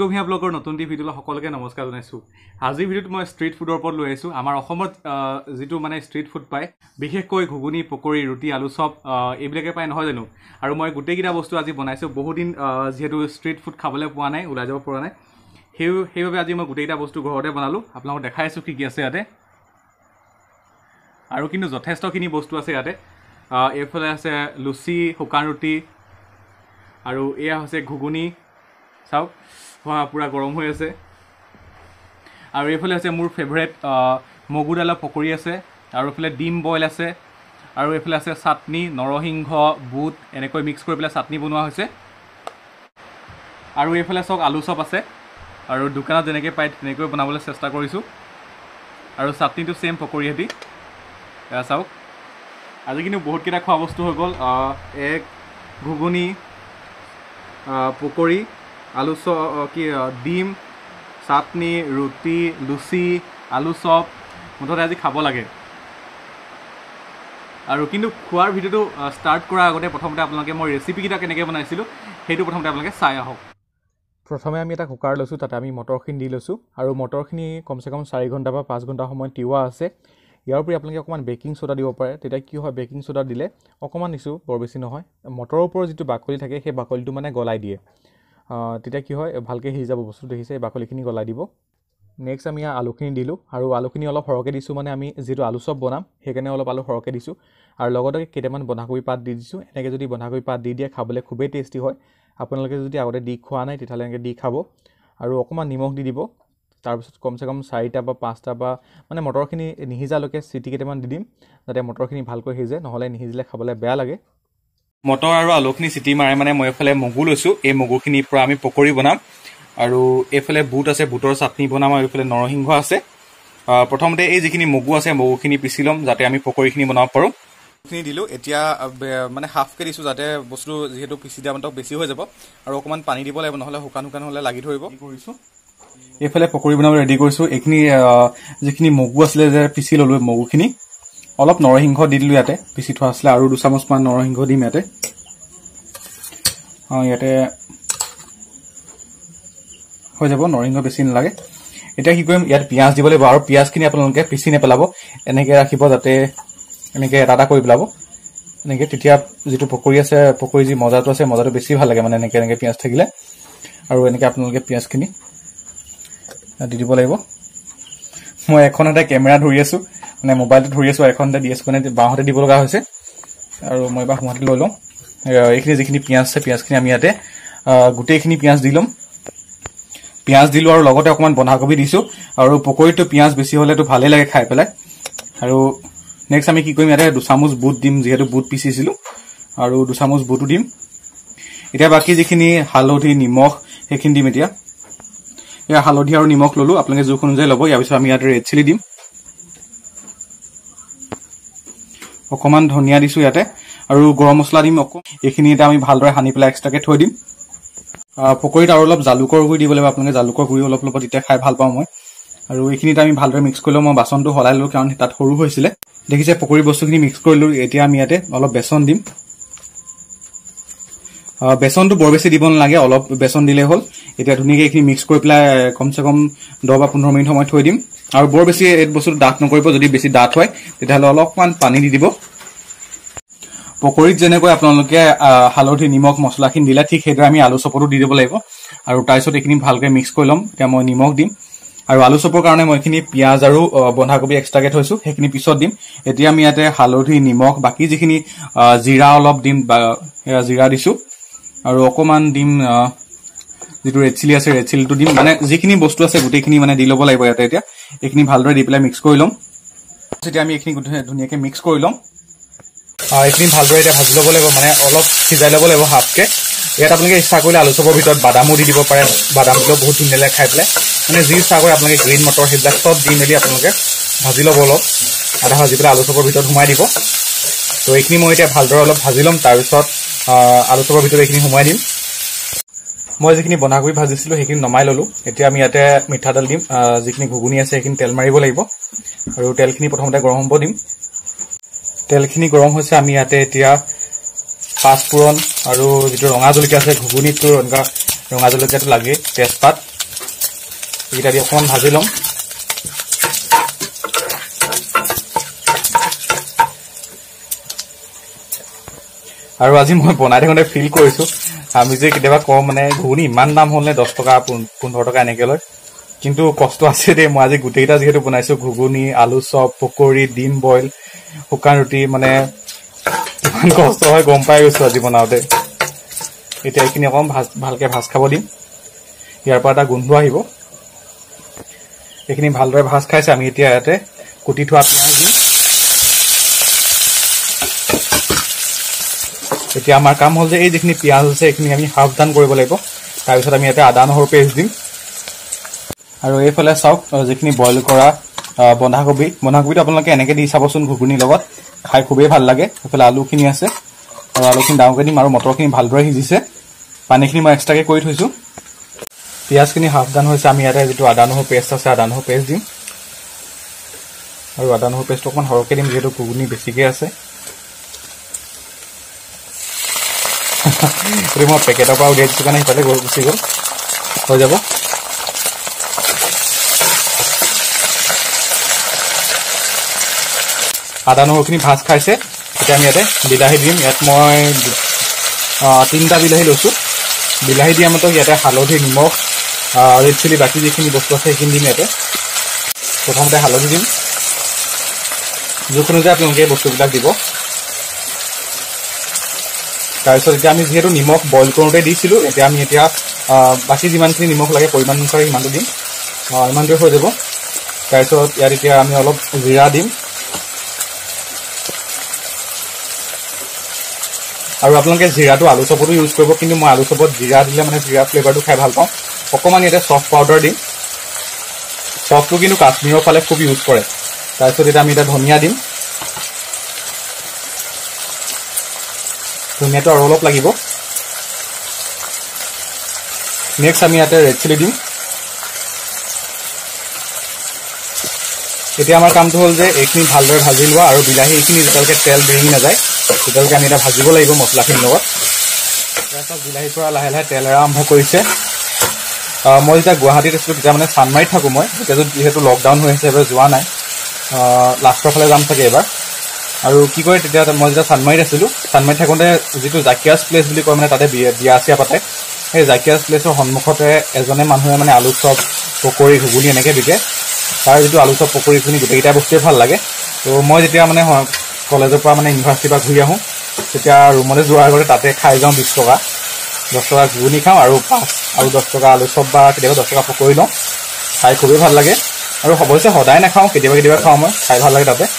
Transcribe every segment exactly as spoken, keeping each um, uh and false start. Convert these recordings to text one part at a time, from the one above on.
ঐক্য ভূঞা ব্লগৰ নতুন টি ভিডিঅ'লৈ সকলোকে নমস্কাৰ জনাইছো। আজিৰ ভিডিঅ'ত মই ষ্ট্ৰীট ফুডৰ ওপৰত লৈ আহিছো। আমাৰ অসমত যেটো মানে ষ্ট্ৰীট ফুড পায়, বিশেষকৈ ঘুগুনি, পকৰি, ৰুটি, আলু চপ এইবিলাকে পায় নহয় জানো। আৰু মই গোটেইকেইটা বস্তু আজি বনাইছো। বহুত দিন যেহেতু ষ্ট্ৰীট ফুড খাবলৈ পোৱা নাই, ওলাই যাব পৰা নাই, সেই সেইবাবে আজি মই গোটেইকেইটা বস্তু ঘৰতে বনালো। আপোনালোকক দেখাই আছো কি কি আছে ইয়াতে। আৰু কিন্তু যথেষ্টখিনি বস্তু আছে ইয়াতে। এইফালে আছে লুচি, শুকান ৰুটি, আৰু এয়া হৈছে ঘুগুনি। চাওক পুৰা গৰম হৈ আছে। আৰু এইফালে আছে মোৰ ফেভৰেট মগু দাইলৰ পকৰি আছে, আৰু এইফালে ডিম বইল আছে, আৰু এইফালে আছে চাটনি, নৰসিংহ, বুট এনেকৈ মিক্স কৰি পেলাই চাটনি বনোৱা হৈছে। আৰু এইফালে চাওক আলু চপ আছে, আৰু দোকানত যেনেকৈ পায় তেনেকৈ বনাবলৈ চেষ্টা কৰিছোঁ। আৰু চাটনিটো ছেম পকৰি হেতি। এয়া চাওক, আজি কিন্তু বহুতকেইটা খোৱা বস্তু হৈ গ'ল। এক ঘুগুনি, পকৰি, আলু চপ, কি ডিম, চাটনি, ৰুটি, লুচি, আলু চপ, মুঠতে আজি খাব লাগে। আৰু কিন্তু খোৱাৰ ভিডিঅ'টো ষ্টাৰ্ট কৰাৰ আগতে প্ৰথমতে আপোনালোকে মই ৰেচিপিকেইটা কেনেকৈ বনাইছিলোঁ সেইটো প্ৰথমতে আপোনালোকে চাই আহক। প্ৰথমে আমি এটা কুকাৰ লৈছোঁ, তাতে আমি মটৰখিনি দি লৈছোঁ। আৰু মটৰখিনি কমচে কম চাৰি ঘণ্টা বা পাঁচ ঘণ্টা সময় তিওৱা আছে। ইয়াৰ উপৰি আপোনালোকে অকণমান বেকিং চ'ডা দিব পাৰে। তেতিয়া কি হয়, বেকিং চ'ডা দিলে অকণমান দিছোঁ, বৰ বেছি নহয়। মটৰৰ ওপৰত যিটো বাকলি থাকে সেই বাকলিটো মানে গলাই দিয়ে। তেতিয়া কি হয়, ভালকৈ সিজি যাব বস্তুটো। দেখিছে, এই বাকলিখিনি গলাই দিব। নেক্সট আমি আলুখিনি দিলোঁ, আৰু আলুখিনি অলপ সৰহকৈ দিছোঁ, মানে আমি যিটো আলু চপ বনাম সেইকাৰণে অলপ আলু সৰহকৈ দিছোঁ। আৰু লগতে কেইটামান বন্ধাকবি পাত দি দিছোঁ। এনেকৈ যদি বন্ধাকবি পাত দি দিয়ে খাবলৈ খুবেই টেষ্টি হয়। আপোনালোকে যদি আগতে দি খোৱা নাই তেতিয়াহ'লে এনেকৈ দি খাব। আৰু অকণমান নিমখ দি দিব। তাৰপিছত কমচে কম চাৰিটা বা পাঁচটা বা মানে মটৰখিনি নিসিজালৈকে চিটি কেইটামান দি দিম, যাতে মটৰখিনি ভালকৈ সিজে, নহ'লে নিসিজিলে খাবলৈ বেয়া লাগে। মটৰ আৰু আলুখিনি চিটি মাৰে মানে মই এইফালে মগু লৈছোঁ। এই মগুখিনিৰ পৰা আমি পকৰি বনাম। আৰু এইফালে বুট আছে, বুটৰ চাটনি বনাম। আৰু এইফালে নৰসিংহ আছে। প্ৰথমতে এই যিখিনি মগু আছে মগুখিনি পিচি ল'ম, যাতে আমি পকৰিখিনি বনাব পাৰোঁ। খিনি দিলোঁ, এতিয়া মানে হাফকৈ দিছোঁ, যাতে বস্তু যিহেতু পিচি দিয়া মাত্ৰ বেছি হৈ যাব। আৰু অকণমান পানী দিব লাগিব, নহ'লে শুকান শুকান হ'লে লাগি ধৰিব। কৰিছোঁ এইফালে পকৰি বনাবলৈ ৰেডি কৰিছোঁ। এইখিনি যিখিনি মগু আছিলে যে পিচি ল'লোঁ, মগুখিনি অলপ নৰসিংহ দি দিলোঁ ইয়াতে, পিচি থোৱা আছিলে। আৰু দুচামুচমান নৰসিংহ দিম ইয়াতে। অঁ, ইয়াতে হৈ যাব, নৰসিংহ বেছি নালাগে। এতিয়া কি কৰিম, ইয়াত পিঁয়াজ দিব লাগিব। আৰু পিঁয়াজখিনি আপোনালোকে পিচি নেপেলাব, এনেকৈ ৰাখিব, যাতে এনেকৈ এটা এটা কৰি পেলাব এনেকৈ। তেতিয়া যিটো পকৰি আছে, পকৰি যি মজাটো আছে, মজাটো বেছি ভাল লাগে মানে এনেকৈ এনেকৈ পিঁয়াজ থাকিলে। আৰু এনেকৈ আপোনালোকে পিঁয়াজখিনি দি দিব লাগিব। মই এখন হাতে কেমেৰা ধৰি আছোঁ, মানে মোবাইলটো ধৰি আছোঁ, এখন হাতে দি আছোঁ, মানে বাওঁহাতে দিব লগা হৈছে। আৰু মই এবাৰ সোঁহাতে লৈ লওঁ। এইখিনি যিখিনি পিঁয়াজ আছে, পিঁয়াজখিনি আমি ইয়াতে গোটেইখিনি পিঁয়াজ দি ল'ম। পিঁয়াজ দিলোঁ, আৰু লগতে অকণমান বন্ধাকবি দিছোঁ। আৰু পকৰিটো পিঁয়াজ বেছি হ'লেতো ভালেই লাগে খাই পেলাই। আৰু নেক্সট আমি কি কৰিম, ইয়াতে দুচামুচ বুট দিম, যিহেতু বুট পিচিছিলোঁ। আৰু দুচামুচ বুটো দিম। এতিয়া বাকী যিখিনি হালধি, নিমখ সেইখিনি দিম এতিয়া। এয়া হালধি আৰু নিমখ ল'লোঁ, আপোনালোকে জোখ অনুযায়ী ল'ব। ইয়াৰ পিছত আমি ইয়াতে ৰেড চিলি দিম, অকণমান ধনিয়া দিছোঁ ইয়াতে, আৰু গৰম মছলা দিম অকণ। এইখিনি এতিয়া আমি ভালদৰে সানি পেলাই এক্সট্ৰাকৈ থৈ দিম। পকৰিত আৰু অলপ জালুকৰ গুড়ি দিব লাগিব, আপোনালোকে জালুকৰ গুড়ি অলপ ল'ব, তেতিয়া খাই ভাল পাওঁ মই। আৰু এইখিনিত আমি ভালদৰে মিক্স কৰি লওঁ। মই বাচনটো সলাই ল'লোঁ, কাৰণ তাত সৰু হৈছিলে। দেখিছে, পকৰি বস্তুখিনি মিক্স কৰিলোঁ। এতিয়া আমি ইয়াতে অলপ বেচন দিম। বেচনটো বৰ বেছি দিব নালাগে, অলপ বেচন দিলেই হ'ল। এতিয়া ধুনীয়াকৈ এইখিনি মিক্স কৰি পেলাই কমচে কম দহ বা পোন্ধৰ মিনিট সময় থৈ দিম। আৰু বৰ বেছি এই বস্তুটো ডাঠ নকৰিব, যদি বেছি ডাঠ হয় তেতিয়াহ'লে অলপমান পানী দি দিব। পকৰিত যেনেকৈ আপোনালোকে হালধি, নিমখ, মছলাখিনি দিলে, ঠিক সেইদৰে আমি আলু চপতো দি দিব লাগিব। আৰু তাৰপিছত এইখিনি ভালকৈ মিক্স কৰি ল'ম। এতিয়া মই নিমখ দিম। আৰু আলু চপৰ কাৰণে মই এইখিনি পিঁয়াজ আৰু বন্ধাকবি এক্সট্ৰাকৈ থৈছোঁ, সেইখিনি পিছত দিম। এতিয়া আমি ইয়াতে হালধি, নিমখ, বাকী যিখিনি জিৰা অলপ দিম, জিৰা দিছোঁ। আৰু অকণমান দিম যিটো ৰেড চিলি আছে, ৰেড চিলিটো দিম। মানে যিখিনি বস্তু আছে গোটেইখিনি মানে দি ল'ব লাগিব ইয়াতে। এতিয়া এইখিনি ভালদৰে দি পেলাই মিক্স কৰি ল'ম। এতিয়া আমি এইখিনি ধুনীয়াকৈ মিক্স কৰি ল'ম। এইখিনি ভালদৰে এতিয়া ভাজি ল'ব লাগিব, মানে অলপ সিজাই ল'ব লাগিব হাফকৈ। ইয়াত আপোনালোকে ইচ্ছা কৰিলে আলু চপৰ ভিতৰত বাদামো দি দিব পাৰে। বাদাম দিলেও বহুত ধুনীয়া লাগে খাই পেলাই। মানে যি ইচ্ছা কৰে আপোনালোকে গ্ৰীণ মটৰ সেইবিলাক চব দি মেলি আপোনালোকে ভাজি ল'ব। অলপ আধা ভাজি পেলাই আলু চপৰ ভিতৰত সোমাই দিব। তো এইখিনি মই এতিয়া ভালদৰে অলপ ভাজি ল'ম, তাৰপিছত আলু চপৰ ভিতৰত এইখিনি সোমাই দিম। মই যিখিনি বন্ধাকবি ভাজিছিলোঁ সেইখিনি নমাই ল'লোঁ। এতিয়া আমি ইয়াতে মিঠাতেল দিম। যিখিনি ঘুগুনি আছে সেইখিনি তেল মাৰিব লাগিব। আৰু তেলখিনি প্ৰথমতে গৰম হ'ব দিম। তেলখিনি গৰম হৈছে, আমি ইয়াতে এতিয়া পাঁচফোৰণ আৰু যিটো ৰঙা জলকীয়া আছে, ঘুগুনিটো এনেকুৱা ৰঙা জলকীয়াটো লাগে, তেজপাত এইকেইটা দি অকণমান ভাজি ল'ম। আৰু আজি মই বনাই থাকোঁতে ফিল কৰিছোঁ, আমি যে কেতিয়াবা কওঁ মানে ঘুগুনি ইমান দাম হ'ল নে, দহ টকা পোন্ধৰ টকা এনেকৈ লয়, কিন্তু কষ্ট আছে দেই। মই আজি গোটেইকেইটা যিহেতু বনাইছোঁ, ঘুগুনি, আলু চপ, পকৰি, ডিম বইল, শুকান ৰুটি, মানে ইমান কষ্ট হয় গম পাই গৈছোঁ আজি বনাওঁতে। এতিয়া এইখিনি অকণমান ভাজ ভালকৈ ভাজ খাব দিম, ইয়াৰ পৰা এটা গোন্ধ আহিব। এইখিনি ভালদৰে ভাজ খাইছে, আমি এতিয়া ইয়াতে কুটি থোৱা পিঁয়াজ দিম। এতিয়া আমাৰ কাম হ'ল যে এই যিখিনি পিঁয়াজ আছে এইখিনি আমি হাফ ডান কৰিব লাগিব। তাৰপিছত আমি ইয়াতে আদা নহৰু পেষ্ট দিম। আৰু এইফালে চাওক যিখিনি বইল কৰা বন্ধাকবি, বন্ধাকবিটো আপোনালোকে এনেকৈ দি চাবচোন, ঘুগুনিৰ লগত খাই খুবেই ভাল লাগে। এইফালে আলুখিনি আছে, আৰু আলুখিনি ডাঙৰকৈ দিম। আৰু মটৰখিনি ভালদৰে সিজিছে, পানীখিনি মই এক্সট্ৰাকৈ কৰি থৈছোঁ। পিঁয়াজখিনি হাফ ডান হৈছে, আমি ইয়াতে যিটো আদা নহৰু পেষ্ট আছে আদা নহৰু পেষ্ট দিম। আৰু আদা নহৰু পেষ্টটো অকণমান সৰহকৈ দিম, যিহেতু ঘুগুনি বেছিকৈ আছে। এইটো মই পেকেটৰ পৰা উলিয়াই দিছোঁ কাৰণে সিফালে গুচি গ'ল, হৈ যাব। আদা নহৰুখিনি ভাজ খাইছে, এতিয়া আমি ইয়াতে বিলাহী দিম। ইয়াত মই তিনিটা বিলাহী লৈছোঁ। বিলাহী দিয়া মতে ইয়াতে হালধি, নিমখ, ৰেড চিলি, বাকী যিখিনি বস্তু আছে সেইখিনি দিম। ইয়াতে প্ৰথমতে হালধি দিম, জোখ অনুযায়ী আপোনালোকে বস্তুবিলাক দিব। তাৰপিছত এতিয়া আমি যিহেতু নিমখ বইল কৰোঁতে দিছিলোঁ, এতিয়া আমি এতিয়া বাকী যিমানখিনি নিমখ লাগে পৰিমাণ অনুসাৰে সিমানটো দিম, ইমানটোৱে হৈ যাব। তাৰপিছত ইয়াত এতিয়া আমি অলপ জিৰা দিম। আৰু আপোনালোকে জিৰাটো আলু চপতো ইউজ কৰিব, কিন্তু মই আলু চপত জিৰা দিলে মানে জিৰা ফ্লেভাৰটো খাই ভাল পাওঁ। অকণমান ইয়াতে চফ পাউডাৰ দিম, চফটো কিন্তু কাশ্মীৰৰ ফালে খুব ইউজ কৰে। তাৰপিছত এতিয়া আমি এতিয়া ধনিয়া দিম, ধনিয়াটো আৰু অলপ লাগিব। নেক্সট আমি ইয়াতে ৰেড চিলি দিম। এতিয়া আমাৰ কামটো হ'ল যে এইখিনি ভালদৰে ভাজি লোৱা, আৰু বিলাহী এইখিনি যেতিয়ালৈকে তেল বেৰি নাযায় তেতিয়ালৈকে আমি এতিয়া ভাজিব লাগিব মছলাখিনিৰ লগত। তাৰপিছত বিলাহীৰ পৰা লাহে লাহে তেল এৰা আৰম্ভ কৰিছে। মই যেতিয়া গুৱাহাটীত আছিলোঁ তেতিয়া মানে চানমাৰীত থাকোঁ মই, এতিয়া যিহেতু লকডাউন হৈ আছে এবাৰ যোৱা নাই, লাষ্টৰ ফালে যাম চাগে এবাৰ। আৰু কি কয়, তেতিয়া মই যেতিয়া চানমাৰীত আছিলোঁ, চানমাৰীত থাকোঁতে যিটো জাকিয়াছ প্লেচ বুলি কয়, মানে তাতে বিয়া বিয়া চিয়া পাতে, সেই জাকিয়াছ প্লেচৰ সন্মুখতে এজনে মানুহে মানে আলু চপ, পকৰি, ঘুগুনি এনেকৈ বিকে। তাৰ যিটো আলু চপ, পকৰি, ঘুগুনি গোটেইকেইটা বস্তুৱে ভাল লাগে। ত' মই যেতিয়া মানে কলেজৰ পৰা মানে ইউনিভাৰ্চিটিৰ পৰা ঘূৰি আহোঁ, তেতিয়া ৰুমলৈ যোৱাৰ আগতে তাতে খাই যাওঁ। বিছ টকা দহ টকা ঘুগুনি খাওঁ, আৰু পাঁচ আৰু দহ টকা আলু চপ বা কেতিয়াবা দহ টকা পকৰি লওঁ, খাই খুবেই ভাল লাগে। আৰু অৱশ্যে সদায় নাখাওঁ, কেতিয়াবা কেতিয়াবা খাওঁ, মই খাই ভাল লাগে তাতে।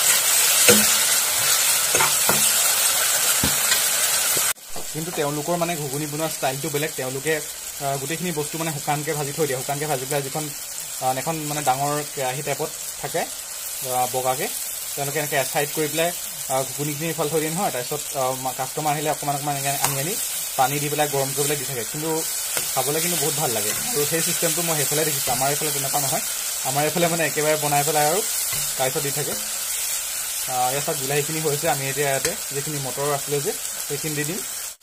কিন্তু তেওঁলোকৰ মানে ঘুগুনি বনোৱা ষ্টাইলটো বেলেগ। তেওঁলোকে গোটেইখিনি বস্তু মানে শুকানকৈ ভাজি থৈ দিয়ে, শুকানকৈ ভাজি পেলাই যিখন এখন মানে ডাঙৰ কেৰাহী টাইপত থাকে বগাকৈ, তেওঁলোকে এনেকৈ এছাইড কৰি পেলাই ঘুগুনিখিনি ইফালে থৈ দিয়ে নহয়। তাৰপিছত কাষ্টমাৰ আহিলে অকণমান অকণমান এনেকৈ আনি আনি পানী দি পেলাই গৰম কৰি পেলাই দি থাকে, কিন্তু খাবলৈ কিন্তু বহুত ভাল লাগে। আৰু সেই চিষ্টেমটো মই সেইফালে দেখিছোঁ, আমাৰ এইফালে তেনেকুৱা নহয়। আমাৰ এইফালে মানে একেবাৰে বনাই পেলাই আৰু তাৰপিছত দি থাকে। ইয়াত চাওক বিলাহীখিনি হৈছে, আমি এতিয়া ইয়াতে যিখিনি মটৰ আছিলে যে সেইখিনি দি দিম।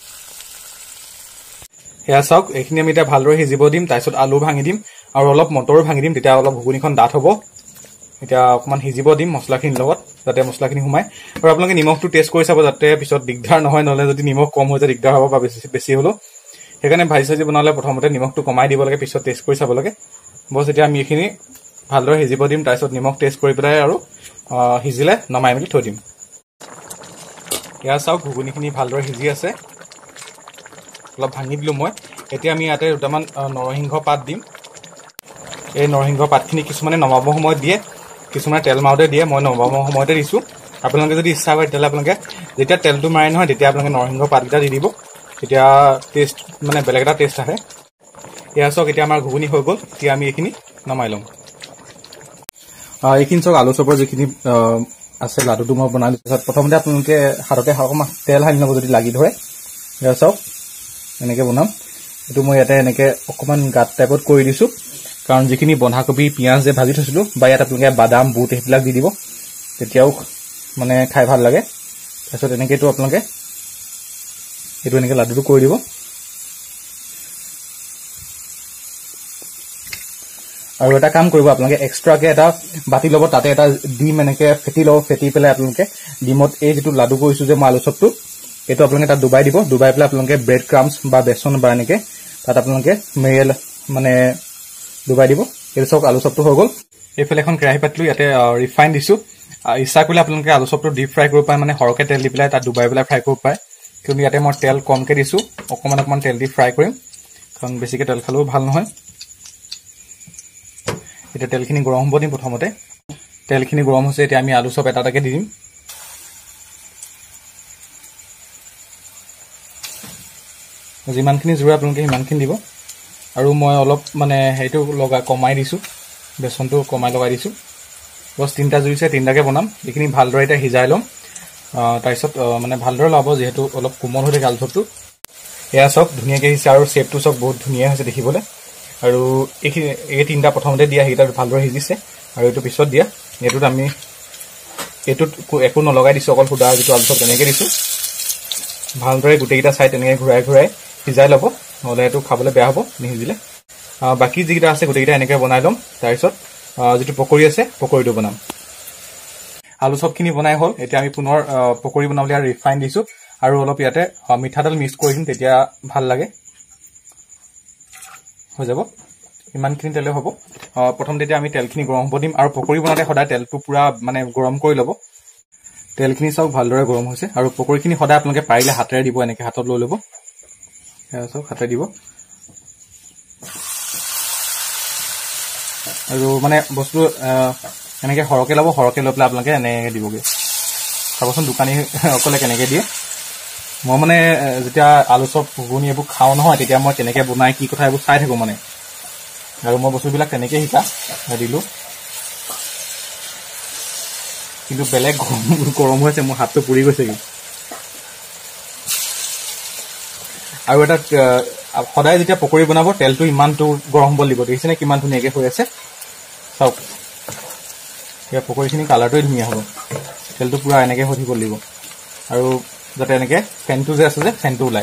সেয়া চাওক, এইখিনি আমি এতিয়া ভালদৰে সিজিব দিম। তাৰপিছত আলু ভাঙি দিম আৰু অলপ মটৰো ভাঙি দিম, তেতিয়া অলপ ঘুগুনিখন ডাঠ হ'ব। এতিয়া অকণমান সিজিব দিম মছলাখিনিৰ লগত, যাতে মছলাখিনি সোমায়। আৰু আপোনালোকে নিমখটো টেষ্ট কৰি চাব, যাতে পিছত দিগদাৰ নহয়, নহ'লে যদি নিমখ কম হৈ যায় দিগদাৰ হ'ব বা বেছি বেছি হ'লেও। সেইকাৰণে ভাজি চাজি বনালে প্ৰথমতে নিমখটো কমাই দিব লাগে, পিছত টেষ্ট কৰি চাব লাগে। বছ এতিয়া আমি এইখিনি ভালদৰে সিজিব দিম, তাৰপিছত নিমখ টেষ্ট কৰি পেলাই আৰু সিজিলে নমাই মেলি থৈ দিম। এয়া চাওক, ঘুগুনিখিনি ভালদৰে সিজি আছে, অলপ ভাঙি দিলোঁ মই। এতিয়া আমি ইয়াতে দুটামান নৰসিংহ পাত দিম। এই নৰসিংহ পাতখিনি কিছুমানে নমাবৰ সময়ত দিয়ে, কিছুমানে তেল মাৰোঁতে দিয়ে, মই নমাবৰ সময়তে দিছোঁ। আপোনালোকে যদি ইচ্ছা কৰে তেতিয়াহ'লে আপোনালোকে যেতিয়া তেলটো মাৰে নহয় তেতিয়া আপোনালোকে নৰসিংহ পাতকেইটা দি দিব, তেতিয়া টেষ্ট মানে বেলেগ এটা টেষ্ট আহে। এয়া চাওক, এতিয়া আমাৰ ঘুগুনি হৈ গ'ল। এতিয়া আমি এইখিনি নমাই ল'ম। এইখিনি চাওক, আলু চপৰ যিখিনি আছে লাডুটো মই বনাই দিছোঁ। প্ৰথমতে আপোনালোকে হাততে অকণমান তেল সানি ল'ব যদি লাগি ধৰে। এয়া চাওক, এনেকৈ বনাম। এইটো মই ইয়াতে এনেকৈ অকণমান গাঁত টাইপত কৰি দিছোঁ, কাৰণ যিখিনি বন্ধাকবি, পিঁয়াজ যে ভাজি থৈছিলোঁ, বা ইয়াত আপোনালোকে বাদাম, বুট সেইবিলাক দি দিব, তেতিয়াও মানে খাই ভাল লাগে। তাৰপিছত এনেকৈতো আপোনালোকে এইটো এনেকৈ লাডুটো কৰি দিব। আৰু এটা কাম কৰিব আপোনালোকে এক্সট্ৰাকে এটা বাতি ল'ব তাতে এটা ডিম এনেকে ফেটি ল'ব ফেটি পেলাই আপোনালোকে ডিমত এই যেটো লাডু কৰিছো যে মই আলু চপটো এটো আপোনালোকে তাত ডুবাই দিব ডুবাই পেলাই আপোনালোকে ব্ৰেড ক্ৰাম্বছ বা বেসন বা এনেকে তাত আপোনালোকে মেৰিয়েল মানে ডুবাই দিব এই সব আলু চপটো হৈ গল এইফালে এখন কেৰাহী পাতলো ইয়াতে ৰিফাইন দিছো ইচ্ছা কৰিলে আপোনালোকে আলু চপটো ডিপ ফ্ৰাই কৰিব পায় মানে হৰকে তেল দি পেলাই তাত ডুবাই পেলাই ফ্ৰাই কৰিব পায় কিন্তু ইয়াতে মই তেল কমকে দিছো অকমান অকমান তেল দি ফ্ৰাই কৰিম কাৰণ বেছিকে তেল খালেও ভাল নহয় এটা তেলখিনি গৰম হ'ব দিম প্ৰথমতে তেলখিনি গৰম হৈছে এতিয়া আমি আলু চপ এটা এটাকে দি দিম যিমানখিনি জুৰা আপোনালোকে সিমানখিনি দিব আৰু মই অলপ মানে হেইটো লগা কমাই দিছো বেসনটো কমাই লগাই দিছো বস তিনটা জুইছে তিনটাকে বনাম এইখিনি ভালদৰে এটা হিজাই লম তাৰপিছত মানে ভালদৰে লাব যেহেতু অলপ কোমল হৈ থাকে আলু চপটো এয়া সব ধুনিয়াকে হিছে আৰু শেপটো সব বহুত ধুনিয়া হৈছে দেখিবলৈ আৰু এই এই তিনটা প্ৰথমতে দিয়া হিটা ভালদৰে হিজিছে আৰু এটো পিছত দিয়া এটোত আমি এটোত একো নলগাই দিছো অকল খুদা যেটো আলু চপ তেনেকে দিছো ভালদৰে গুটেইটা সাইড এনেকে ঘুৰাই ঘুৰাই হিজাই লব নহলে এটো খাবলৈ বেয়া হ'ব নিহিজিলে বাকি যিটা আছে গুটেইটা এনেকে বনাই লম তাৰপিছত যেটো পকৰি আছে পকৰিটো বনাম আলু চপখিনি বনাই হল এতিয়া আমি পুনৰ পকৰি বনাবলৈ আৰু ৰিফাইন দিছো আৰু অলপ ইয়াতে মিঠাতেল মিক্স কৰি দিম তেতিয়া ভাল লাগে হৈ যাব ইমানখিনি তেলে হ'ব প্ৰথম তেতিয়া আমি তেলখিনি গৰম হ'ব দিম আৰু পকৰি বনাতে সদায় তেলটো পুৰা মানে গৰম কৰি ল'ব তেলখিনি সব ভালদৰে গৰম হৈছে আৰু পকৰিখিনি সদায় আপোনালোকে পাৰিলে হাতেৰে দিব এনেকে হাতত লৈ ল'ব এয়া সব হাতে দিব আৰু মানে বস্তু এনেকে হৰকে ল'ব হৰকে লৈ পেলাই আপোনালোকে এনেকে দিবগে চাবচোন দোকানী অকলে কেনেকে দিয়ে মই মানে যেতিয়া আলু চপ ঘুগুনি এইবোৰ খাও নহয় তেতিয়া মই কেনেকে বনাই কি কথা এইবোৰ চাই থাকো মানে আৰু মই বস্তুবিলাক কেনেকে হিকা দিলো কিন্তু বেলেগ গৰম হৈছে মোৰ হাতটো পুৰি গৈছে কি আৰু এটা সদায় যেতিয়া পকৰি বনাব তেলটো ইমানটো গৰম হ'ব লাগিব দেখিছেনে কিমান ধুনিয়াকে হৈ আছে চাওক ইয়া পকৰিখিনি কালাৰটোই ধুনিয়া হ'ব তেলটো পুৰা এনেকে হৈ থাকিব লাগিব আৰু যাতে এনেকে ফেনটো যে আছে যে ফেনটো ওলাই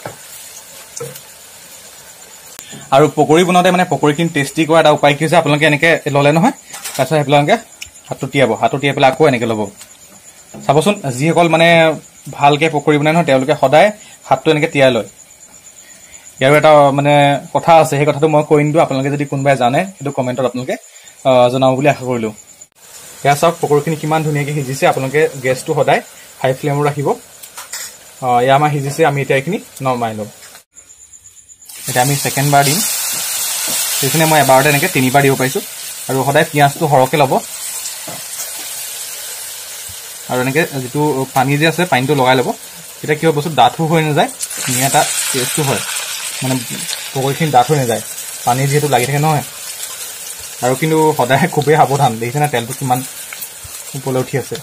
আৰু পকৰি বনাওতে মানে পকৰিখিনি টেষ্টি কৰা এটা উপায় কি হৈছে আপোনালোকে এনেকে ললে নহয় তাৰপিছত আপোনালোকে হাতটো টিয়াব হাতটো টিয়াই পেলাই আকৌ এনেকে ল'ব চাবচোন যিসকল মানে ভালকে পকৰি বনাই নহয় তেওঁলোকে সদায় হাতটো এনেকে টিয়াই লয় ইয়াৰ এটা মানে কথা আছে সেই কথাটো মই কৈ নিদিও আপোনালোকে যদি কোনোবাই জানে সেইটো কমেন্টত আপোনালোকে জনাব বুলি আশা কৰিলো এয়া চাওক পকৰিখিনি কিমান ধুনিয়াকে হিজিছে আপোনালোকে গেছটো সদায় হাই ফ্লেমত ৰাখিব এয়া আমাৰ হিজিছে আমি এতিয়া এইখিনি নমাই লম এটা আমি সেকেন্ড বাৰ দিম সেইখিনি মই এবাৰতে এনেকে তিনিবাৰ দিব পাৰিছো আৰু সদায় পিয়াজটো হৰকে ল'ব আৰু এনেকে যেটো পানী যে আছে পানীটো লগাই ল'ব এটা কিয় বস্তু ডাঠু হৈ নাযায় ধুনিয়া এটা টেষ্টটো হয় মানে পকৰিখিনি ডাঠ হৈ নাযায় পানী যেটো লাগি থাকে নহয় আৰু কিন্তু সদায় খুবেই সাৱধান দেখিছেনে তেলটো কিমান ওপৰলৈ উঠি আছে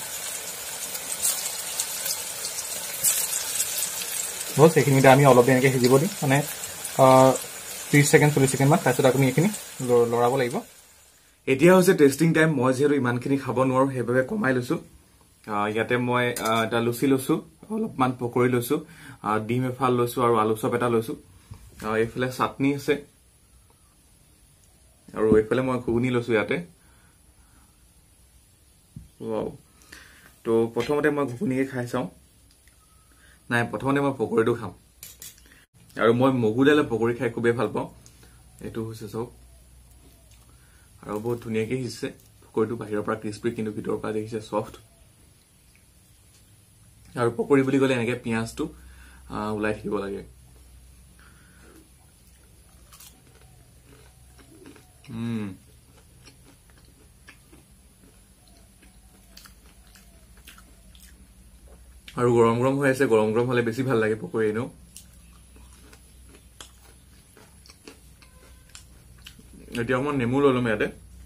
বস এইখিনিতে আমি অলপ এনেকে হিজিব দিম মানে ত্ৰিশ সেকেন্ড চল্লিশ সেকেন্ড মান তাৰপিছত আপুনি এইখিনি লৰাব লাগিব এতিয়া হৈছে টেষ্টিং টাইম মই যেহেতু ইমানখিনি খাব নোৱাৰো সেইভাবে কমাই লৈছো ইয়াতে মই এটা লুচি লৈছো অলপমান পকৰি লৈছো ডিম এফাল লৈছো আৰু আলু চপ এটা লৈছো এইফালে চাটনি আছে আৰু এইফালে মই ঘুগুনি লৈছো ইয়াতে ওয়াও তো প্ৰথমতে মই ঘুগুনিকে খাই চাও নাই প্ৰথমতে মই পকৰিটো খাম আৰু মই মগুদালে পকৰি খাই খুবেই ভাল পাওঁ এটো হৈছে সব আৰু বহুত ধুনিয়াকে হিছে পকৰিটো বাহিৰৰ পৰা ক্ৰিস্পি কিন্তু ভিতৰৰ পৰা দেখিছে সফট আৰু পকৰি বুলি গলে এনেকে পিয়াজটো উলাই থাকিব লাগে হুম আৰু গৰম গৰম হৈ আছে গৰম গৰম হলে বেছি ভাল লাগে পকৰি এনো এতিয়া মই নেমু ললম ইয়াতে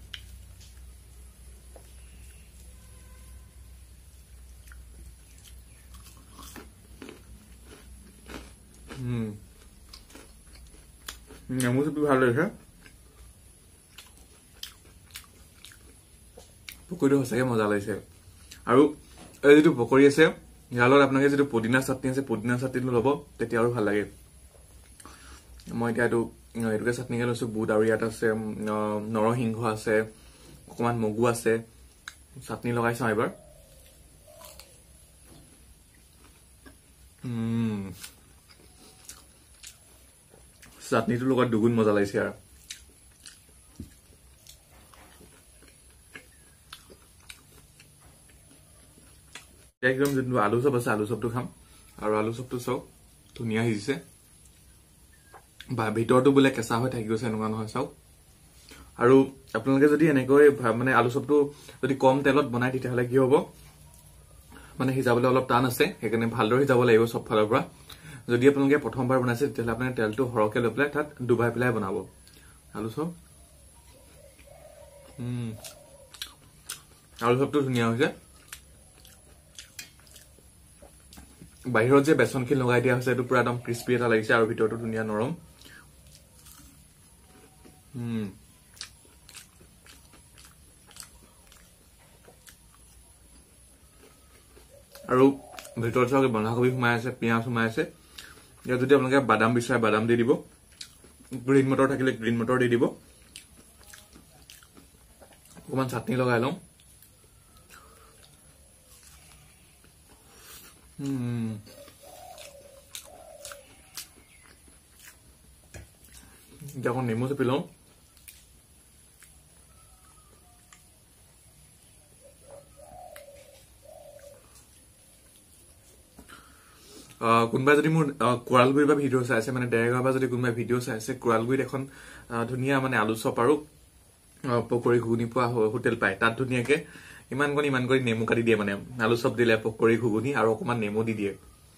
হুম নেমু চুপি ভাল লাগিছে পকৰিটো সঁচাকে মজা লাগিছে আৰু এই যেটো পকৰি আছে ইয়াৰ লগত আপোনালোকে যেটো পুদিনা চাটনি আছে পুদিনা চাটনিটো ল'ব তেতিয়া আৰু ভাল লাগে মই এতিয়া এইটো এইটোকে চাটনিকে লৈছো। বুট আৰু ইয়াত আছে নৰসিংহ আছে, অকণমান মগু আছে। চাটনি লগাই চাওঁ এবাৰ। চাটনিটোৰ লগত দুগুণ মজা লাগিছে আৰু একদম যোনটো আলু চপ আছে আলু চপটো খাম। আৰু আলু চপটো চাওক ধুনীয়া সিজিছে, বা ভিতৰটো বোলে কেঁচা হৈ থাকি গৈছে এনেকুৱা নহয়। চাওক, আৰু আপোনালোকে যদি এনেকৈ মানে আলু চপটো যদি কম তেলত বনাই তেতিয়াহ'লে কি হ'ব, মানে সিজাবলৈ অলপ টান আছে, সেইকাৰণে ভালদৰে সিজাব লাগিব চব ফালৰ পৰা। যদি আপোনালোকে প্ৰথমবাৰ বনাইছে তেতিয়াহ'লে আপোনাৰ তেলটো সৰহকৈ লৈ পেলাই তাত ডুবাই পেলাই বনাব আলু চপ। আলু চপটো ধুনীয়া হৈছে। বাহিৰত যে বেচনখিনি লগাই দিয়া হৈছে এইটো পুৰা একদম ক্ৰিস্পি এটা লাগিছে, আৰু ভিতৰটো ধুনীয়া নৰম। আৰু ভিতৰত চাওক বন্ধাকবি সোমাই আছে, পিঁয়াজ সোমাই আছে। ইয়াত যদি আপোনালোকে বাদাম বিচাৰে বাদাম দি দিব, গ্ৰীণ মটৰ থাকিলে গ্ৰীণ মটৰ দি দিব। অকণমান চাটনি লগাই লওঁ। এতিয়া অকণ নেমু চেপি লওঁ। কোনোবাই যদি মোৰ কোৰালগুৰিৰ পৰা ভিডিঅ' চাই আছে, মানে ডেৰগাঁৱৰ পৰা যদি কোনোবাই ভিডিঅ' চাই আছে, কোৰালগুৰিত এখন ধুনীয়া মানে আলু চপ আৰু পকৰি ঘুগুনি পোৱা হোটেল পায়। তাত ধুনীয়াকে ইমান কৰি ইমান কৰি নেমু কাটি দিয়ে, মানে আলু চপ দিলে পকৰি ঘুগুনি আৰু অকণমান নেমু দি দিয়ে।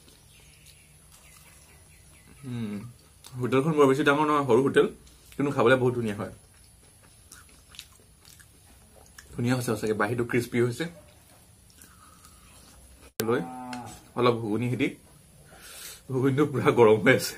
হোটেলখন বৰ বেছি ডাঙৰ নহয়, সৰু হোটেল, কিন্তু খাবলৈ বহুত ধুনীয়া হয়। ধুনীয়া হৈছে সঁচাকে, বাহিৰটো ক্ৰিস্পি হৈছে। লৈ অলপ ঘুগুনি খেদি, ঘুগুনিটো পুৰা গৰম হৈ আছে।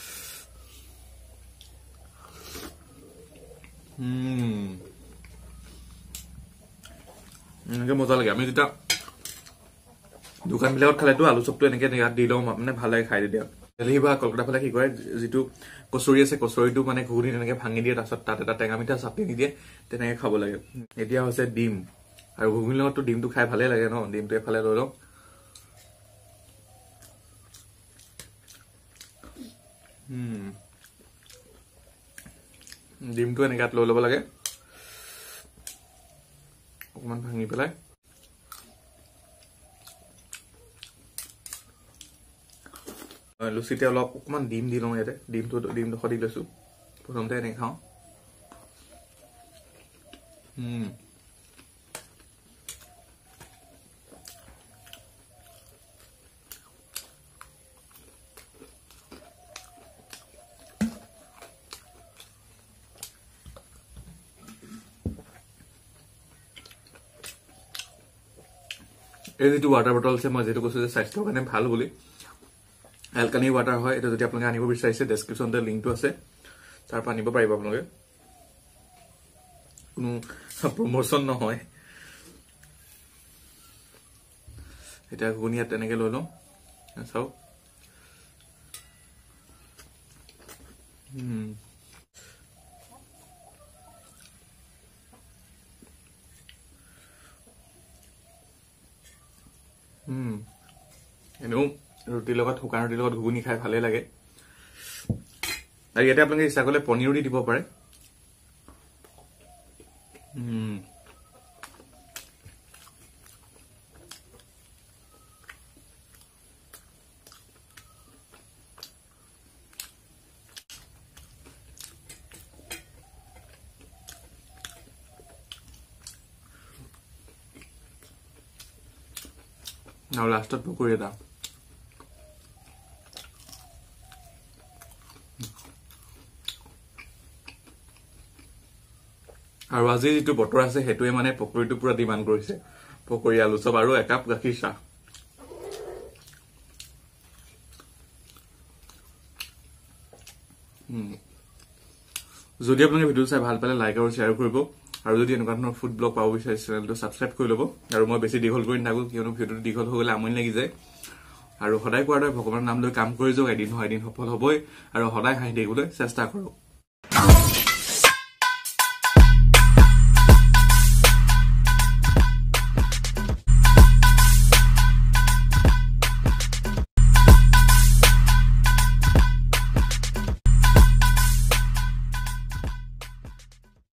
এনেকে মজা লাগে। আমি যেতিয়া দোকান বিলাকত খালেতো আলু চপটো এনেকে ইয়াত দি লওঁ, মানে ভাল লাগে খাই। তেতিয়া দিল্লী বা কলকাতা ফালে কি কৰে, যিটো কচৰি আছে কচৰিটো মানে ঘুগুনি তেনেকে ভাঙি দিয়ে, তাৰপিছত তাত এটা টেঙা মিঠা চাটনি দি দিয়ে, তেনেকে খাব লাগে। এতিয়া হৈছে ডিম, আৰু ঘুগুনিৰ লগততো ডিমটো খাই ভালেই লাগে ন। ডিমটো এফালে লৈ লওঁ। ডিমটো এনেকে লৈ ল'ব লাগে, অকণমান ভাঙি পেলাই। লুচিতে অলপ অকণমান ডিম দি লওঁ। ইয়াতে ডিমটো ডিমডোখৰ দি লৈছো। প্ৰথমতে এনেকে খাওঁ। এই যিটো ৱাটাৰ বটল আছে, মই যিটো কৈছো যে স্বাস্থ্যৰ কাৰণে ভাল বুলি, এলকানি ৱাটাৰ হয়। এইটো যদি আপোনালোকে আনিব বিচাৰিছে ডেছক্ৰিপশ্যনতে লিংকটো আছে, তাৰ পৰা আনিব পাৰিব আপোনালোকে। কোনো প্ৰমোচন নহয়। এতিয়া ঘুগুনি ইয়াত তেনেকে লৈ লওঁ। চাওক, এনেও ৰুটিৰ লগত, শুকান ৰুটিৰ লগত ঘুগুনি খাই ভালেই লাগে। আৰু ইয়াতে আপোনালোকে ইচ্ছা কৰিলে পনীৰো দি দিব পাৰে। আৰু লাষ্টত পকৰি এটা। আৰু আজি যিটো বতৰ আছে সেইটোৱে মানে পকৰিটো পুৰা ডিমাণ্ড কৰিছে। পকৰি, আলু চপ আৰু একাপ গাখীৰ চাহ। যদি আপোনালোকে ভিডিঅ' চাই ভাল পালে লাইক আৰু শ্বেয়াৰ কৰিব, আৰু যদি এনেকুৱা ধৰণৰ ফুড ব্লগ পাব বিচাৰে চেনেলটো ছাবস্ক্ৰাইব কৰি ল'ব। আৰু মই বেছি দীঘল কৰি নাথাকো, কিয়নো ভিডিঅ'টো দীঘল হৈ গ'লে আমনি লাগি যায়। আৰু সদায় কোৱাৰ দৰে ভগৱানৰ নাম লৈ কাম কৰি যাওক, এদিন নহয় এদিন সফল হ'বই আৰু সদায় হাঁহি থাকিবলৈ চেষ্টা কৰক।